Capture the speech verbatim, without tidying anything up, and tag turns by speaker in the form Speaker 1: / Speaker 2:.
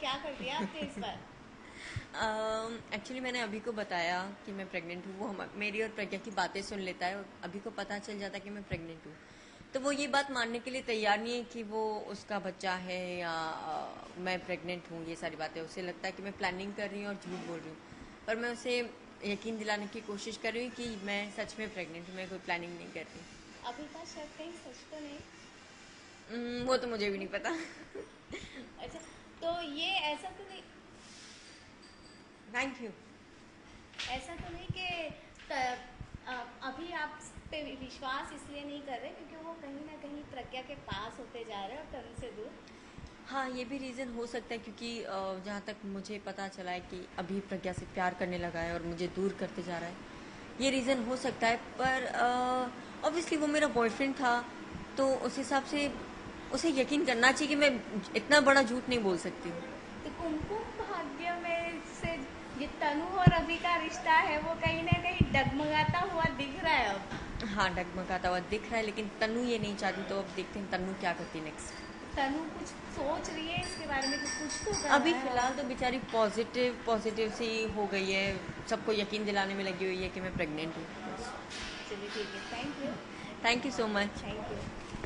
Speaker 1: क्या कर दिया आपने इस बार?
Speaker 2: एक्चुअली मैंने अभी को बताया कि मैं प्रेग्नेंट हूँ। वो हम मेरी और प्रज्ञा की बातें सुन लेता है और अभी को पता चल जाता है कि मैं प्रेग्नेंट हूँ। तो वो ये बात मानने के लिए तैयार नहीं है कि वो उसका बच्चा है या अ, मैं प्रेग्नेंट हूँ। ये सारी बातें उसे लगता है कि मैं प्लानिंग कर रही हूँ और झूठ बोल रही हूँ। पर मैं उसे यकीन दिलाने की कोशिश कर रही हूँ कि मैं सच में प्रेग्नेंट हूँ, मैं कोई प्लानिंग नहीं कर रही।
Speaker 1: अभी का शक कहीं सच तो नहीं?
Speaker 2: हम्म, वो तो मुझे भी नहीं पता।
Speaker 1: अच्छा, तो ये ऐसा तो नहीं,
Speaker 2: थैंक यू।
Speaker 1: ऐसा तो नहीं कि त- अ, अभी आप पे विश्वास इसलिए नहीं कर रहे क्योंकि वो कहीं ना कहीं प्रज्ञा के पास होते जा रहे हैं और तनु से दूर?
Speaker 2: हाँ, ये भी रीज़न हो सकता है क्योंकि अ, जहाँ तक मुझे पता चला है कि अभी प्रज्ञा से प्यार करने लगा है और मुझे दूर करते जा रहा है। ये रीज़न हो सकता है, पर ऑब्वियसली वो मेरा बॉयफ्रेंड था, तो उस हिसाब से उसे यकीन करना चाहिए कि मैं इतना बड़ा झूठ नहीं बोल सकती हूँ।
Speaker 1: तो कुमकुम भाग्य में से ये तनु और अभी का रिश्ता है वो कहीं ना कहीं डगमगाता हुआ दिख रहा है अब।
Speaker 2: हाँ, डगमगाता हुआ दिख रहा है, लेकिन तन्नू ये नहीं चाहती, तो अब देखते हैं तन्नू क्या करती है नेक्स्ट।
Speaker 1: तनु कुछ सोच रही है इसके बारे में कि कुछ तो करना
Speaker 2: अभी
Speaker 1: है
Speaker 2: फ़िलहाल
Speaker 1: अब?
Speaker 2: तो बेचारी पॉजिटिव पॉजिटिव सी हो गई है, सबको यकीन दिलाने में लगी हुई है कि मैं प्रेग्नेंट हूँ।
Speaker 1: चलिए ठीक है, thank you.
Speaker 2: Thank you so much.
Speaker 1: Thank you.